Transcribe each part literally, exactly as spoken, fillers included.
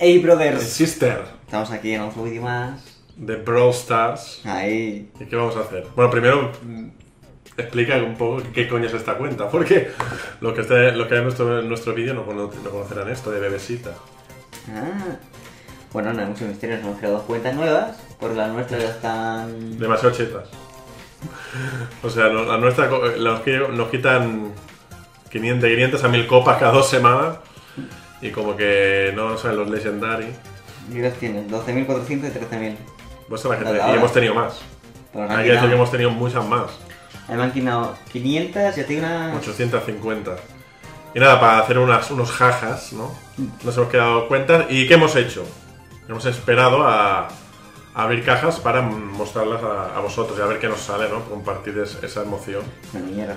Hey brothers, Sister, estamos aquí en otro vídeo más. de Brawl Stars. Ahí. ¿Y qué vamos a hacer? Bueno, primero mm, explica un poco qué coño es esta cuenta, porque lo que esté, lo que hay en nuestro, en nuestro vídeo no, cono- no conocerán esto de bebesita. Ah. Bueno, no hay muchos misterios, hemos creado dos cuentas nuevas, porque las nuestras ya están... Demasiado chetas. O sea, no- la nuestra, co- los que nos quitan quinientas, de quinientas a mil copas cada dos semanas. Y como que no saben los Legendary. ¿Y qué los tienes? doce mil cuatrocientos y trece mil. Pues la que Las de te- y ahora. hemos tenido más. Pero nos han Hay que decir que quitado- hemos tenido muchas más. a mí me han quitado quinientas, ya tengo una... ochocientos cincuenta. Y nada, para hacer unas, unos jajas, ¿no? Nos hemos quedado cuentas. ¿Y qué hemos hecho? Hemos esperado a, a abrir cajas para mostrarlas a, a vosotros y a ver qué nos sale, ¿no? Compartir es- esa emoción. Bueno, mierda.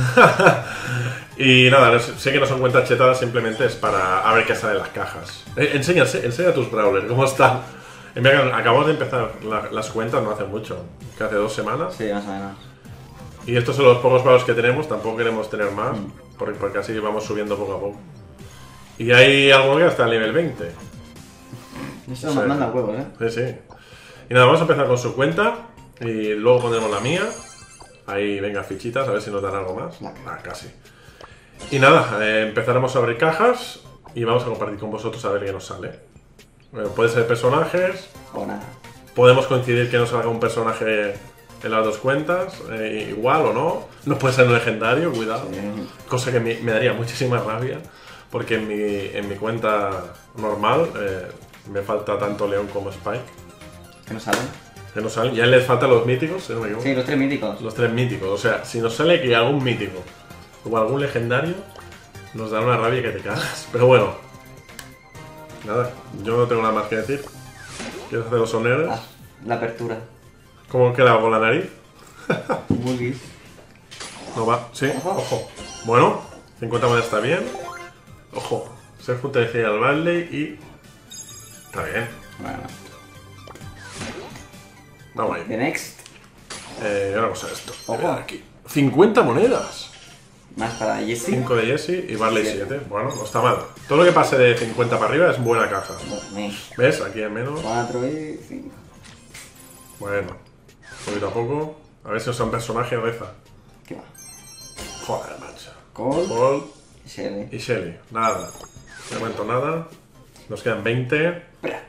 Y nada, no sé sé que no son cuentas chetadas, simplemente es para a ver qué sale en las cajas. Eh, enseña, enseña a tus brawlers, ¿cómo están? Y mira, acabamos de empezar la- las cuentas no hace mucho, que hace dos semanas. Sí, más o menos. Y estos son los pocos brawlers que tenemos, tampoco queremos tener más, Mm. porque, porque así vamos subiendo poco a poco. Y hay alguno que hasta el nivel veinte. Eso Sí. me manda huevos, ¿eh? Sí, sí. Y nada, vamos a empezar con su cuenta y luego pondremos la mía. Ahí, venga, fichitas, a ver si nos dan algo más. Vale. Ah, casi. Y nada, eh, empezaremos a abrir cajas y vamos a compartir con vosotros a ver qué nos sale. Bueno, puede ser personajes, O nada. podemos coincidir que nos salga un personaje en las dos cuentas, eh, igual o no. No puede ser un legendario, cuidado. Sí. Cosa que me, me daría muchísima rabia, porque en mi, en mi cuenta normal eh, me falta tanto León como Spike. ¿Qué nos sale? Que no salen, ya les faltan los míticos, si no me equivoco. Sí, los tres míticos. Los tres míticos, o sea, si nos sale que algún mítico o algún legendario, nos da una rabia que te cagas. Pero bueno, nada, yo no tengo nada más que decir. ¿Quieres hacer los honores? Ah, la apertura. ¿Cómo queda con la nariz? Bullies. No va, sí, Ojo. ojo. Bueno, cincuenta monedas está bien. Ojo, ser junto decía al Barley y. Está bien, Bueno. vamos The ahí. next. Eh, ahora vamos a esto. Ojo. Mirad aquí. cincuenta monedas. Más para Jesse. cinco de Jesse y Barley Siete. siete. Bueno, no está mal. Todo lo que pase de cincuenta para arriba es buena caja. ¿Ves? Aquí en menos. cuatro y cinco. Bueno, poquito a poco. A ver si nos un personaje reza. ¿Qué va? Joder, macho. Cold. Paul Shelly. y Shelly. Nada. De momento nada. Nos quedan veinte. Espera.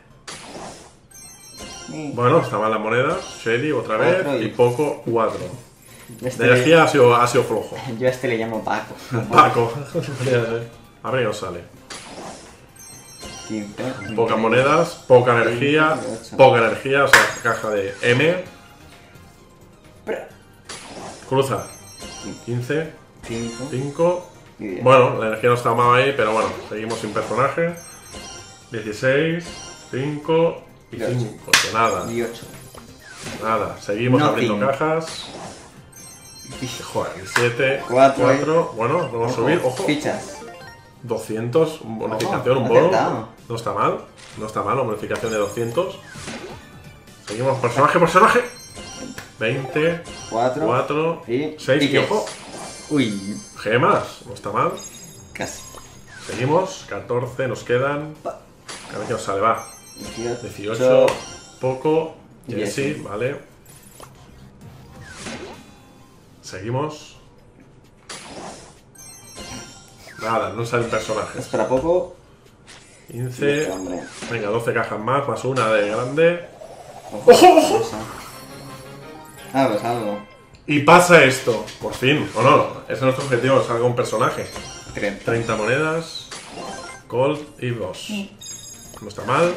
Y Bueno, está mal las monedas. Shelly otra vez. Cuatro y- Y poco, cuatro. este De le- energía ha sido, ha sido flojo. Yo a este le llamo Paco. Paco. A ver qué nos sale. quince. Pocas monedas, poca energía, veintiocho. poca energía, o sea, caja de M. Espera. Cruza. quince, cinco. cinco. Y diez. Bueno, la energía no está mal ahí, pero bueno, seguimos sin personaje. dieciséis, cinco y Y ocho. cinco. Que nada, Y ocho. nada. Seguimos Nothing. abriendo cajas. Joder, siete, Cuatro. cuatro. Bueno, vamos a Ojo, subir. Ojo, Fichas. doscientos, bonificación, un Ojo, bono. acertado. No está mal, no está mal, la bonificación de doscientos. Seguimos, personaje, personaje. veinte, Cuatro. cuatro, Y seis, y tickets. ojo, Uy. gemas, no está mal. Casi. Seguimos, catorce, nos quedan. A ver qué nos sale, va. dieciocho. dieciocho, poco, Y Jesse, Jesse. vale. Seguimos. Nada, no salen personajes. Espera poco. quince, Este hombre. venga, doce cajas más, más una de grande. Ojo, ¡Ojo, ojo! cosa. Ah, pues algo. Y pasa esto, por fin, o no, ese es nuestro objetivo, que salga un personaje. treinta. treinta monedas, Colt y Boss. No está mal.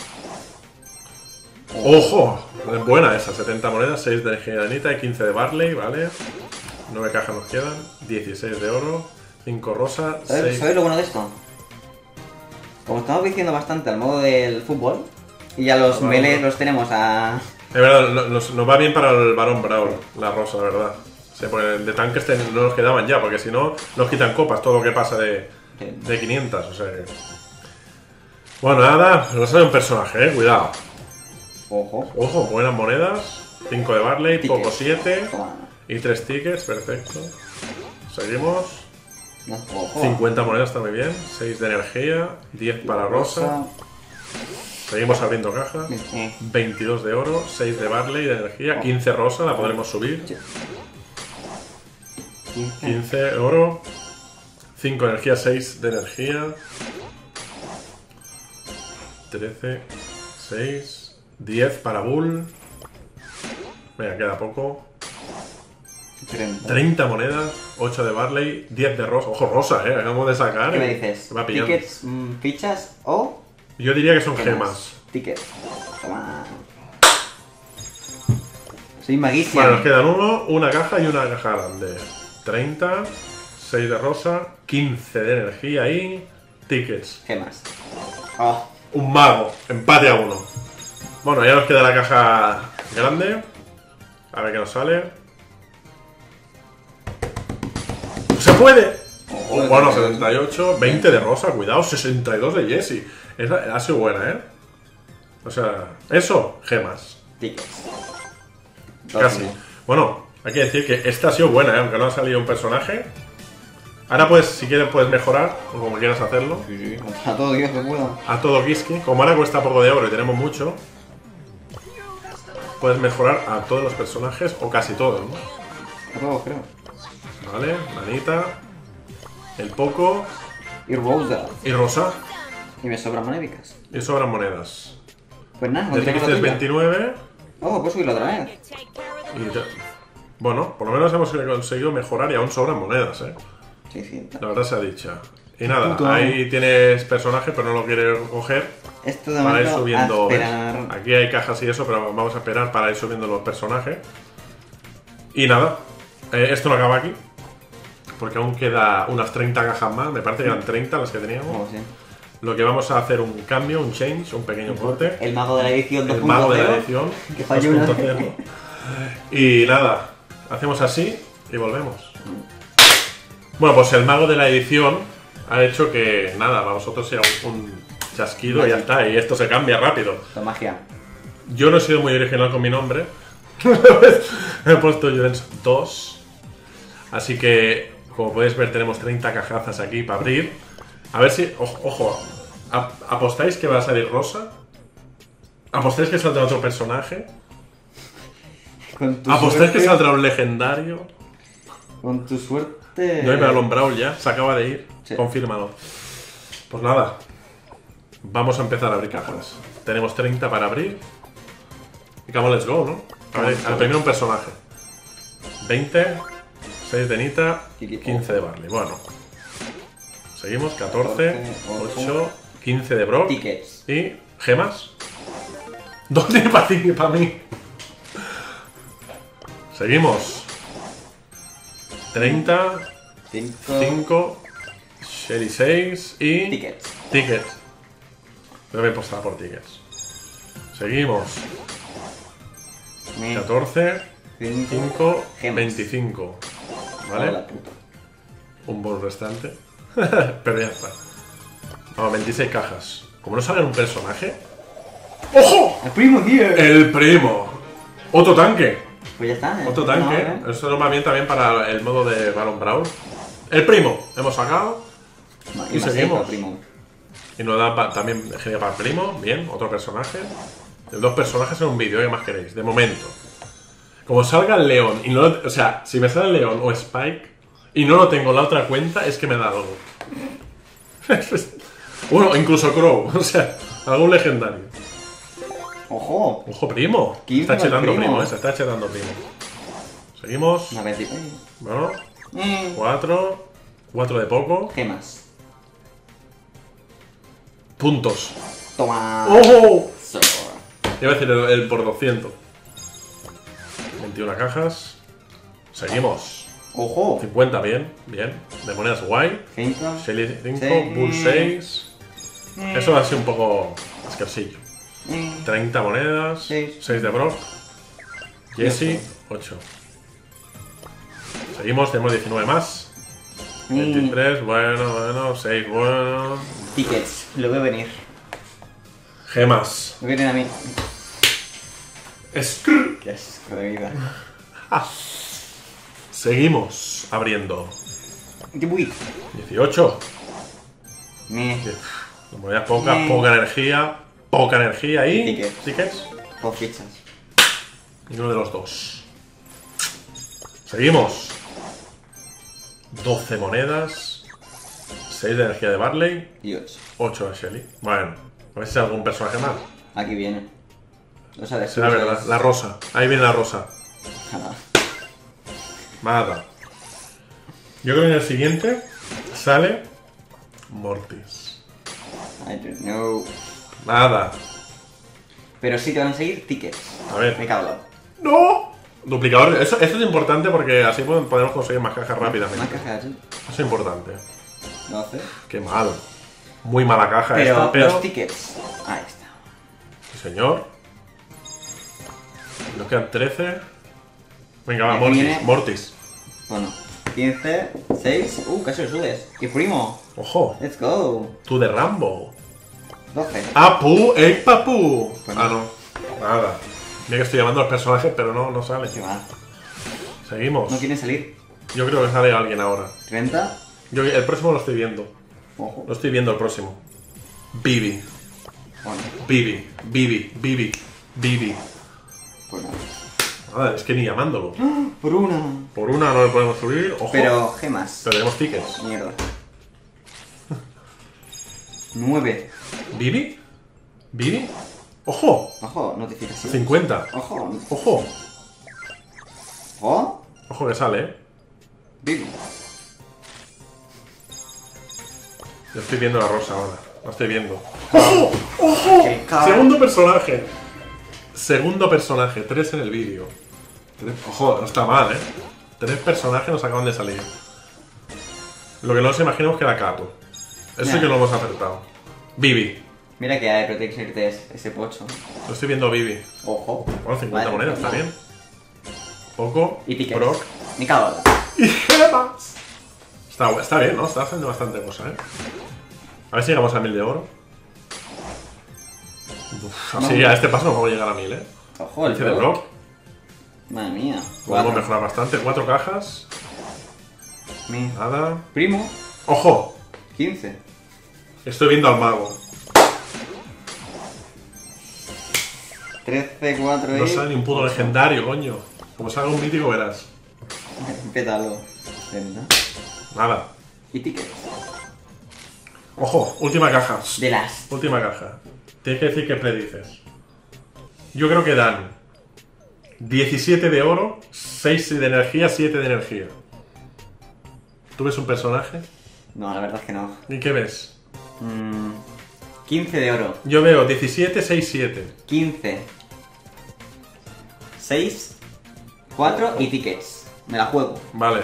¡Ojo! Es buena esa, setenta monedas, seis de Giranita y quince de Barley, ¿vale? nueve cajas nos quedan, dieciséis de oro, cinco rosa, ¿Sabes, seis... ¿Sabes lo bueno de esto? Como estamos diciendo bastante al modo del fútbol, y ya los Ah, melees bueno. los tenemos a... Es verdad, no- nos, nos va bien para el Barón Brawl, la rosa, la verdad. Sí, porque de tanques ten- no nos quedaban ya, porque si no, nos quitan copas todo lo que pasa de, de quinientas, o sea que... Bueno, nada, nos sale un personaje, eh, cuidado. Ojo. Ojo, buenas monedas, cinco de Barley, Tickets. poco siete Toma. y tres tickets, perfecto. Seguimos. No, ojo. cincuenta monedas está muy bien, seis de energía, diez para rosa. Seguimos abriendo caja. Eh, veintidós de oro, seis de barley de energía, quince rosa, la podremos subir. quince oro, cinco energía, seis de energía. trece, seis, diez para bull. Venga, queda poco. treinta monedas, ocho de barley, diez de rosa. Ojo, rosa, eh, acabamos de sacar. ¿Qué me eh. dices? Va pillando. ¿Tickets, mm, fichas o...? Yo diría que son gemas? gemas. Tickets. Toma. Soy maguísima. Bueno, nos quedan uno, una caja y una caja grande. treinta, seis de rosa, quince de energía y tickets. Gemas. Oh. Un mago, empate a uno. Bueno, ya nos queda la caja grande. A ver qué nos sale. ¡No se puede! Oh, bueno, setenta y ocho, veinte de rosa, cuidado, sesenta y dos de Jesse. Esa ha sido buena, ¿eh? O sea, eso, gemas. Tickets. Casi. Bueno, hay que decir que esta ha sido buena, ¿eh? Aunque no ha salido un personaje. Ahora pues, si quieres, puedes mejorar, o como quieras hacerlo. Sí, sí. A todo Dios que pueda. A todo Kiski. Como ahora cuesta poco de oro y tenemos mucho, puedes mejorar a todos los personajes, o casi todos, ¿no? A todos, creo. Vale, manita. El poco. Y Rosa. Y rosa. Y me sobran monédicas. Y sobran monedas. Pues nada, Desde que continuamos estés la tuya. veintinueve. Oh, pues subirlo otra vez. Y te- Bueno, por lo menos hemos conseguido mejorar y aún sobran monedas, ¿eh? Sí, sí. La verdad sea dicha. Y nada, Puto. ahí tienes personaje, pero no lo quieres coger Esto de para ir momento, subiendo. a ¿ves? esperar. Aquí hay cajas y eso, pero vamos a esperar para ir subiendo los personajes. Y nada, eh, esto no acaba aquí. Porque aún queda unas treinta cajas más, me parece que eran treinta las que teníamos. Oh, sí. Lo que vamos a hacer un cambio, un change, un pequeño corte. El mago de la edición dos El punto cero. mago de la edición Que falló una dos vez. punto cero. Y nada, hacemos así y volvemos. Bueno, pues el mago de la edición ha hecho que nada, para vosotros sea un, un chasquido y ya está. Y esto se cambia rápido. La magia. Yo no he sido muy original con mi nombre. He puesto Llorens dos. Así que, como podéis ver, tenemos treinta cajazas aquí para abrir. A ver si... Ojo, ojo, ¿ap- ¿apostáis que va a salir rosa? ¿Apostáis que saldrá otro personaje? Con tu ¿Apostáis que suerte- saldrá un legendario? Con tu suerte. No hay Balon Brawl ya, se acaba de ir. Sí. Confírmalo. Pues nada, vamos a empezar a abrir cajas. Tenemos treinta para abrir. Y come on, let's go, ¿no? A ver, al primero un personaje. veinte, seis de Nita, quince de Barley. Bueno. Seguimos, catorce, ocho, quince de Brock. Tickets. Y gemas. Dos tiene para ti y para mí. Seguimos. treinta, Cinco. cinco, Shelly seis y... Tickets. Tickets. Me voy a apostar por tickets. Seguimos. Me- catorce, Cinco. cinco, Gemas. veinticinco. Hola, ¿Vale? puta. Un bol restante. Pero ya está. Vamos, veintiséis cajas. Como no sale un personaje... ¡Ojo! El primo here. El primo. Otro tanque. Pues ya está. ¿eh? Otro tanque. No, ¿eh? Eso nos va bien también para el modo de Balon Brawl. El primo. Hemos sacado. No, Y más seguimos. seis, primo. Y nos da pa- también genial para el primo. Bien, otro personaje. Dos personajes en un vídeo, ¿qué más queréis? De momento. Como salga el león y no lo- o sea, si me sale el león o Spike y no lo tengo en la otra cuenta, es que me da algo. Bueno, incluso Crow, o sea, algún legendario. Ojo. Ojo, primo. quince Está para el chetando primo, primo. eh, se está chetando primo. Seguimos. Una veintiséis. Bueno, Mm. cuatro. Cuatro de poco. Gemas. Puntos. Toma. ¡Ojo! So. Iba a decir el, el por doscientos. veintiuna cajas. Seguimos. Ojo. cincuenta, bien, bien. De monedas guay. Cinco. Shelly cinco, Sí. Bull seis. Mm. Eso ha sido un poco asquerosillo. Mm. treinta monedas. Seis. seis de Brock. Jesse, ocho. Seguimos, tenemos diecinueve más. Mm. veintitrés, bueno, bueno. seis, bueno. Tickets. Lo veo venir. Gemas. Me vienen a mí. Skrr. Qué asco de vida. Seguimos abriendo. ¡Qué buit! dieciocho. Me. Monedas pocas, Mm. poca energía. poca energía y... Tickets. Tickets. O fichas. Ninguno de los dos. Seguimos. doce monedas. seis de energía de Barley. Y ocho. ocho de Shelly. Bueno, a ver si hay algún personaje más. Aquí viene. O sea, de Será verdad. La rosa. Ahí viene la rosa. Nada. Yo creo que en el siguiente sale Mortis. I don't know. Nada. Pero sí te van a seguir tickets. A ver. Me cago en la- ¡No! Duplicador. Eso, esto es importante porque así podemos podemos conseguir más cajas rápidamente. Más cajas, sí. Eso es importante. doce. Qué mal. Muy mala caja Pero esta, pero... los tickets. Ahí está. Sí, señor. Nos quedan trece. Venga, va, Aquí Mortis. viene- Mortis. Bueno. quince. seis. Uh, casi lo subes. Y primo. Ojo. Let's go. Tú de Rambo. doce. ¡Apu! ¡Ey, papu! Pues Ah, no. no. Nada. Mira que estoy llamando a los personajes, pero no, no sale. Qué mal. Seguimos. No quieren salir. Yo creo que sale alguien ahora. treinta. Yo el próximo lo estoy viendo. Ojo. Lo estoy viendo el próximo. Bibi. Bueno. Bibi. Bibi. Bibi. Bibi. Pues nada. Nada, es que ni llamándolo. Por una. Por una no le podemos subir. Ojo. Pero gemas. Pero tenemos tickets. Mierda. nueve. ¿Bibi? ¿Bibi? ¡Ojo! Ojo, notificación. cincuenta. Ojo. ¡Ojo! Ojo. Ojo que sale, ¿eh? Vivi. Yo estoy viendo la rosa ahora. Lo estoy viendo. ¡Ojo! ¡Ojo! Qué cabrón. Segundo personaje. Segundo personaje. Tres en el vídeo. Tres- Ojo, no está mal, ¿eh? Tres personajes nos acaban de salir. Lo que no nos imaginamos que era Kato. Eso sí Ya. que lo hemos acertado. Bibi. Mira que hay, pero tiene que irte ese, ese pocho. Lo estoy viendo a Bibi. Ojo. Bueno, cincuenta Vale. monedas también. Poco. Y tickets. Brock. Me cago en la- Y gemas. Está, está bien, ¿no? Está haciendo bastante cosa, ¿eh? A ver si llegamos a mil de oro. Uf, así No. a este paso no vamos a llegar a mil, ¿eh? Ojo, el quince de pro. Brock. Madre mía. Podemos Cuatro. mejorar bastante. Cuatro cajas. Mi Nada. primo. ¡Ojo! quince. Estoy viendo al mago. trece, cuatro y... No sale ni un puto legendario, coño. Como salga un mítico verás. Pétalo. treinta. Nada. Y tickets. Ojo, última caja. De las... Última caja. Tienes que decir qué predices. Yo creo que dan diecisiete de oro, seis de energía, siete de energía. ¿Tú ves un personaje? No, la verdad es que no. ¿Y qué ves? Mm, quince de oro. Yo veo diecisiete, seis, siete. quince. seis. cuatro y tickets. Me la juego. Vale.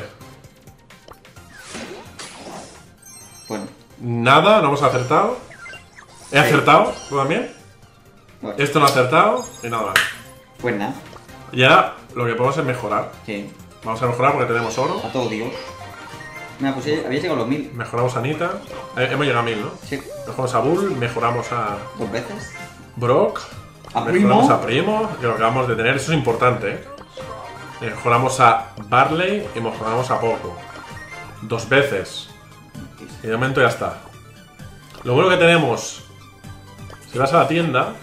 Bueno. Nada, no hemos acertado. He Sí. acertado, ¿tú también? bueno. Esto no ha acertado y nada más. Pues nada. Y ahora lo que podemos es mejorar. Sí. Vamos a mejorar porque tenemos oro. A todo Dios. Mira, pues ya- había llegado a los mil. Mejoramos a Anita. Eh, hemos llegado a mil, ¿no? Sí. Mejoramos a Bull, mejoramos a Dos veces. Brock. A Mejoramos Primo. a Primo, que lo acabamos de tener. Eso es importante, ¿eh? Mejoramos a Barley y mejoramos a Poco. Dos veces. Y de momento ya está. Lo bueno que tenemos, si vas a la tienda,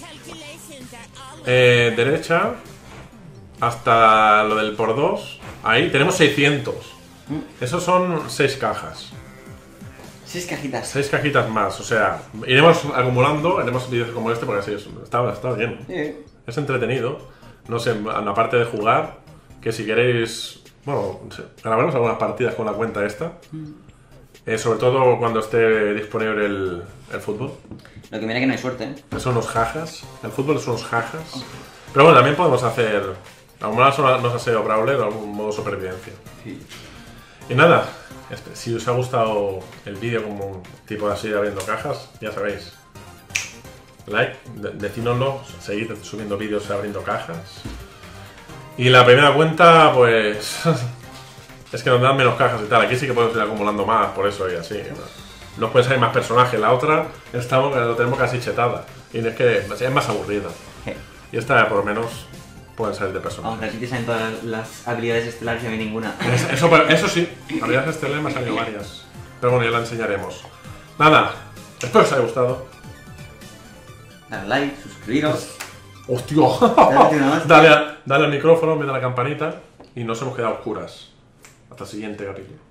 eh, derecha, hasta lo del por dos, ahí tenemos seiscientos. Esos son seis cajas. Seis cajitas. Seis cajitas más, o sea, iremos acumulando, haremos vídeos como este porque así es, está, está bien. Sí. Es entretenido. No sé, aparte de jugar, que si queréis, bueno, grabaremos algunas partidas con la cuenta esta. Eh, sobre todo cuando esté disponible el, el fútbol. Lo que mira que no hay suerte, ¿eh? Son unos jajas. El fútbol son unos jajas. Pero bueno, también podemos hacer alguna no sé, o brawler o algún modo supervivencia. Sí. Y nada, este, si os ha gustado el vídeo como un tipo así abriendo cajas, ya sabéis. Like, de decídnoslo, seguid subiendo vídeos abriendo cajas. Y la primera cuenta, pues... es que nos dan menos cajas y tal. Aquí sí que podemos ir acumulando más, por eso y así. ¿no? Nos pueden salir más personajes. La otra, estamos, lo tenemos casi chetada. Y es que es más aburrida. Sí. Y esta, por lo menos, pueden salir de personajes. Aunque aquí te salen todas las habilidades estelares y a mí ninguna. Es- Eso, pero- eso sí, habilidades estelares me han salido varias. Pero bueno, ya la enseñaremos. Nada, espero que os haya gustado. Dale like, suscribiros. ¡Hostia! Dale una hostia. Dale, a- dale al micrófono, me da la campanita y nos hemos quedado oscuras. Hasta el siguiente capítulo.